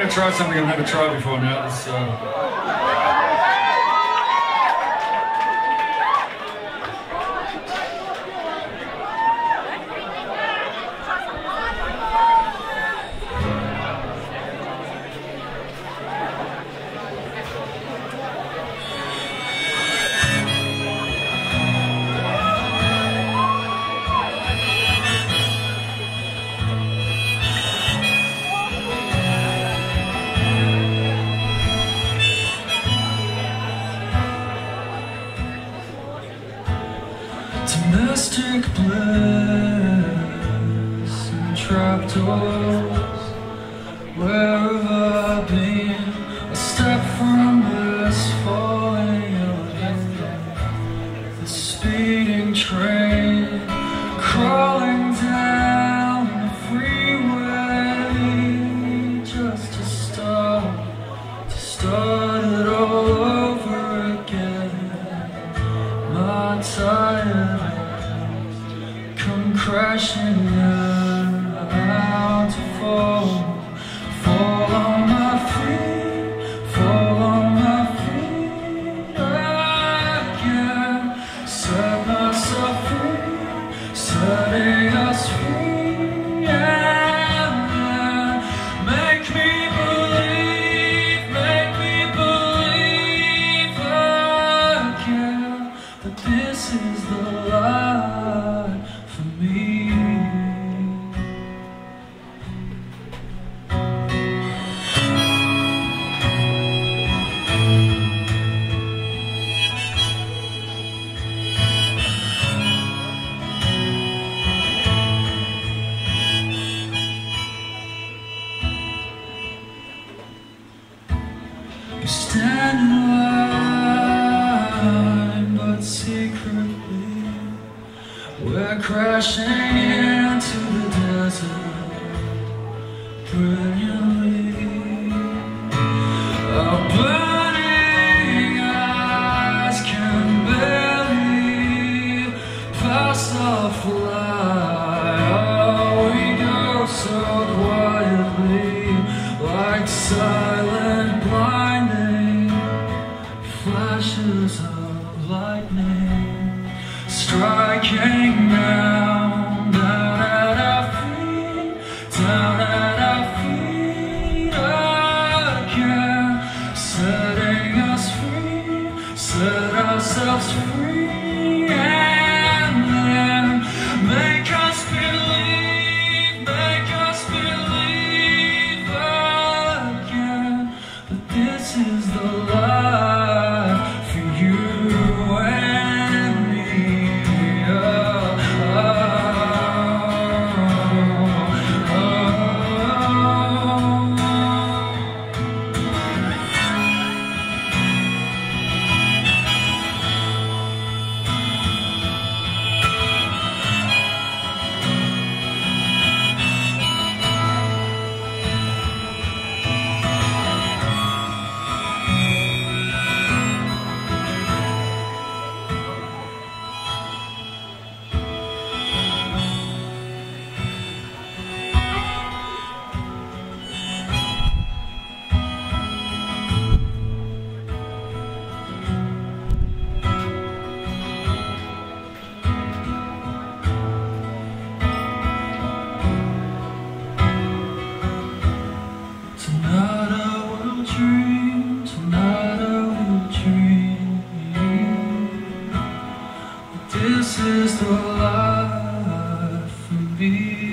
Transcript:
going to try something I've never tried before now. This, domestic bliss and trapdoors. Where have I been? A step from this falling elevator, the speeding train crawling down the freeway, just to start it all over again. My tired come crashing down to fall on my feet, fall on my feet. I can't set myself free, setting us free, and make me believe again that this is the life for me. You stand in line, but secretly we're crashing into the desert brilliantly. Our burning eyes can barely pass our fly. Oh, we go so quietly, like silent blinding flashes of lightning, striking down at our feet, down at our feet again, setting us free, set ourselves free, and then make us believe again that this is the life for you and me. This is the life for me.